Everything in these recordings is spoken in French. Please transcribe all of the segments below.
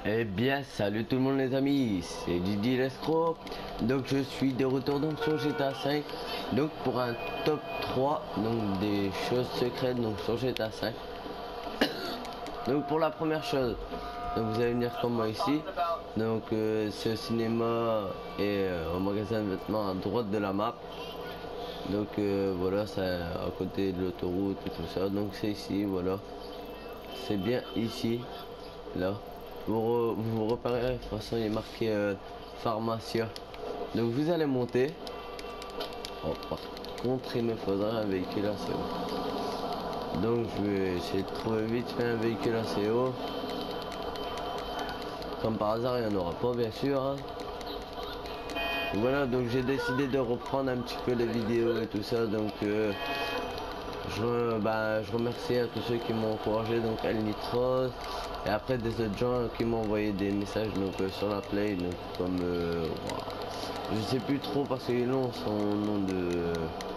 Eh bien, salut tout le monde les amis, c'est Didi Lescro. Donc je suis de retour donc sur GTA 5. Donc pour un top 3 donc des choses secrètes donc sur GTA 5. Donc pour la première chose, donc vous allez venir comme moi ici. Donc c'est au cinéma et au magasin de vêtements à droite de la map. Donc voilà, c'est à côté de l'autoroute et tout ça. Donc c'est ici, voilà. C'est bien ici, là. Vous repérez, de toute façon il est marqué pharmacia. Donc vous allez monter. Oh, par contre il me faudra un véhicule assez haut. Donc je vais essayer de trouver vite fait un véhicule assez haut. Comme par hasard il n'y en aura pas bien sûr. Hein. Voilà, donc j'ai décidé de reprendre un petit peu les vidéos et tout ça. Donc je remercie à tous ceux qui m'ont encouragé, donc El Nitros et après des autres gens qui m'ont envoyé des messages donc sur la play, donc comme je sais plus trop parce qu'il est long son nom de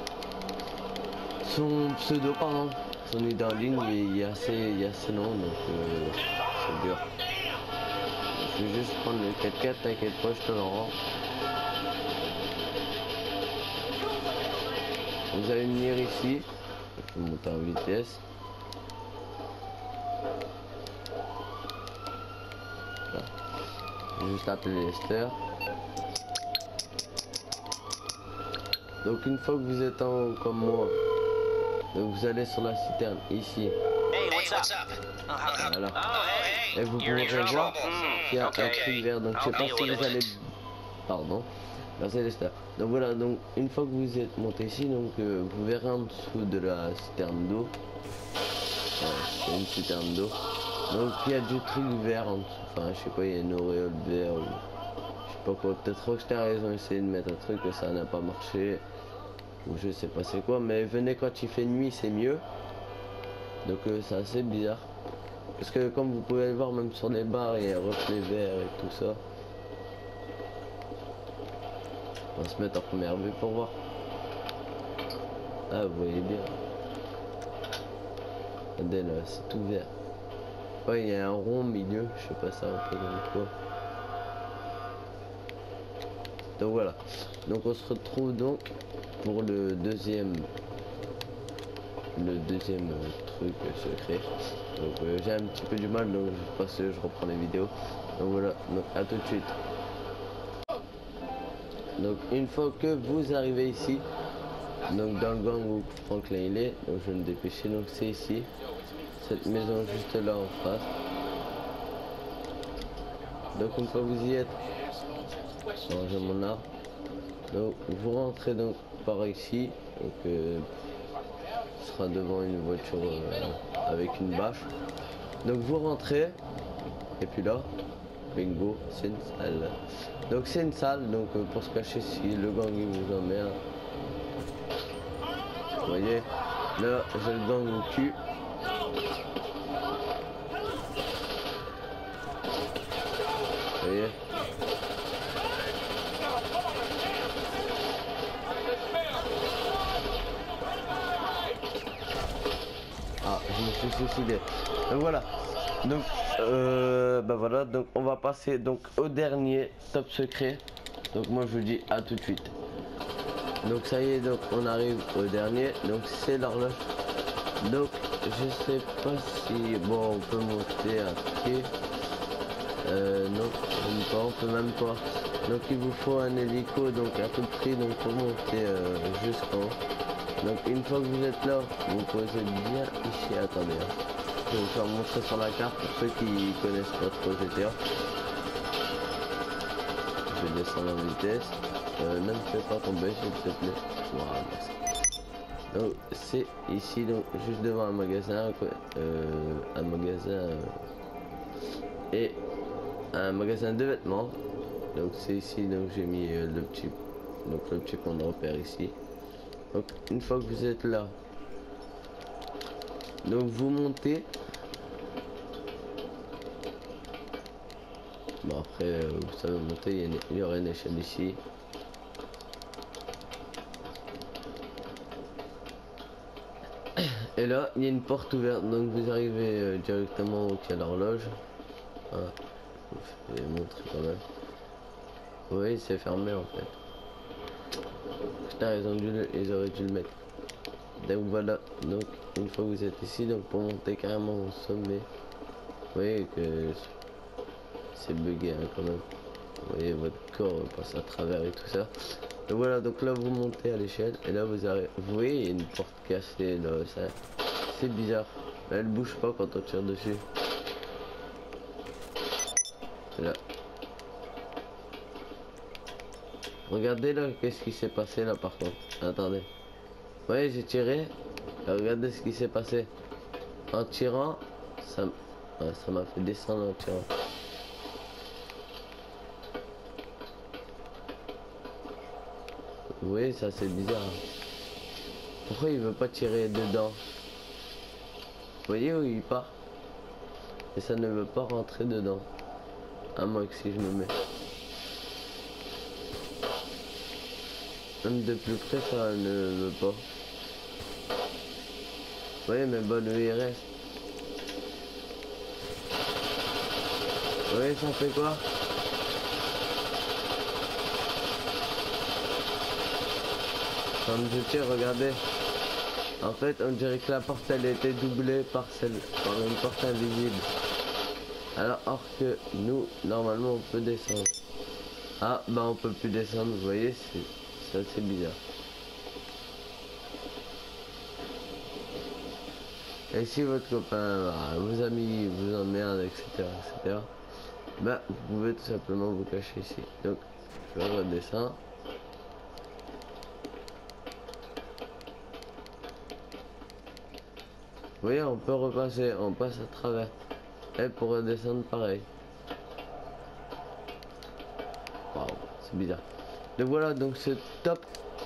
son pseudo, pardon, son idée en ligne, mais il est assez long, donc c'est dur. Je vais juste prendre le 4x4, t'inquiète pas, je te le rends. Vous allez venir ici, je vais monter en vitesse. Voilà. Je vais juste appeler Lester. Donc une fois que vous êtes en haut comme moi, donc vous allez sur la citerne ici. Voilà. Et vous pourrez voir qu'il y a un truc vert. Donc je sais pas si vous allez. Pardon. Merci Lester. Donc voilà, donc une fois que vous êtes monté ici, donc vous verrez en dessous de la citerne d'eau. C'est une citerne d'eau. Donc il y a du truc vert en dessous. Enfin je sais pas, il y a une auréole vert ou je sais pas quoi. Peut-être Rockstar ils ont essayé de mettre un truc que ça n'a pas marché. Ou je sais pas c'est quoi, mais venez quand il fait nuit c'est mieux. Donc c'est assez bizarre. Parce que comme vous pouvez le voir même sur les barres il y a un reflet vert et tout ça. On va se mettre en première vue pour voir. Ah vous voyez bien. Regardez là, c'est tout vert. Ouais il y a un rond au milieu, je sais pas ça représente quoi. Donc voilà. Donc on se retrouve donc pour le deuxième truc secret. Donc j'ai un petit peu du mal donc je passe, je reprends les vidéos. Donc voilà, donc à tout de suite. Donc une fois que vous arrivez ici, donc dans le gang où Franklin il est, donc je vais me dépêcher, donc c'est ici, cette maison juste là en face. Donc une fois que vous y êtes, j'ai mon arbre. Donc vous rentrez donc par ici, donc ce sera devant une voiture avec une bâche. Donc vous rentrez et puis là, bingo, c'est une salle. Donc c'est une salle, donc pour se cacher si le gang il vous emmerde. Vous voyez, là j'ai le gang au cul. Vous voyez. Ah, je me suis suicidé. Donc voilà. Donc voilà, donc on va passer donc au dernier top secret. Donc moi je vous dis à tout de suite. Donc ça y est, donc on arrive au dernier. Donc c'est l'horloge. Donc je sais pas si bon on peut monter à pied. Non, même pas, on peut même pas. Donc il vous faut un hélico donc à tout prix donc pour monter jusqu'en haut. Donc une fois que vous êtes là, vous posez bien ici. Attendez. Hein. Je vais vous faire montrer sur la carte pour ceux qui connaissent pas trop GTA. Je vais descendre en vitesse. Ne me fais pas tomber s'il te plaît. Voilà, merci. Donc c'est ici donc juste devant un magasin, et un magasin de vêtements. Donc c'est ici donc j'ai mis le petit point de repère ici. Donc une fois que vous êtes là, donc vous montez. Bon après vous savez monter, il y aura une échelle ici. Et là il y a une porte ouverte donc vous arrivez directement au quai à l'horloge. Voilà. je vais montrer quand même. Oui, c'est fermé en fait. Putain, ils auraient dû le mettre. Donc voilà, donc une fois que vous êtes ici, donc pour monter carrément au sommet, vous voyez que c'est bugué hein, quand même. Vous voyez votre corps passe à travers et tout ça. Et voilà, donc là vous montez à l'échelle et là vous arrivez, vous voyez il y a une porte cassée là, ça c'est bizarre. Mais elle bouge pas quand on tire dessus. Là. Regardez là, qu'est-ce qui s'est passé là par contre. Attendez. Vous voyez, j'ai tiré. Et regardez ce qui s'est passé. En tirant, ça m'a fait descendre en tirant. Vous voyez, ça c'est bizarre. Pourquoi il veut pas tirer dedans? Vous voyez où il part? Et ça ne veut pas rentrer dedans. À moins que si je me mets. Même de plus près, ça ne veut pas. Vous voyez, mais bon, il reste. Vous voyez, ça fait quoi? Comme je tire, regardez. En fait, on dirait que la porte, elle était doublée par une porte invisible. Alors, or que nous, normalement, on peut descendre. Ah, bah on peut plus descendre, vous voyez, c'est assez bizarre. Et si votre copain, vos amis vous emmerdent, etc., etc., bah vous pouvez tout simplement vous cacher ici. Donc, je redescends. Vous voyez, on peut repasser, on passe à travers. Et pour redescendre, pareil. Waouh, c'est bizarre. Donc voilà, donc ce top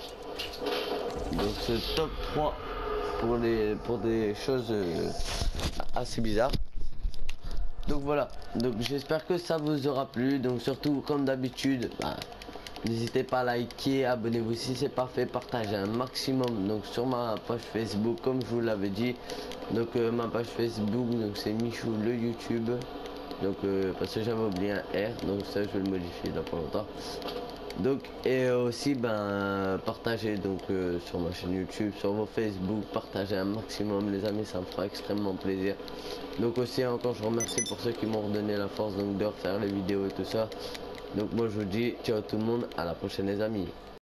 3 pour des choses assez bizarres. Donc voilà, donc j'espère que ça vous aura plu. Donc surtout comme d'habitude, n'hésitez pas à liker, abonnez-vous si c'est pas fait, partagez un maximum donc sur ma page Facebook comme je vous l'avais dit. Donc ma page Facebook, donc c'est Michou le YouTube. Donc parce que j'avais oublié un R, donc ça je vais le modifier dans pas longtemps. Donc et aussi partagez donc sur ma chaîne YouTube, sur vos Facebook, partagez un maximum les amis, ça me fera extrêmement plaisir. Donc aussi encore je remercie pour ceux qui m'ont redonné la force donc de refaire les vidéos et tout ça. Donc moi je vous dis ciao tout le monde, à la prochaine les amis.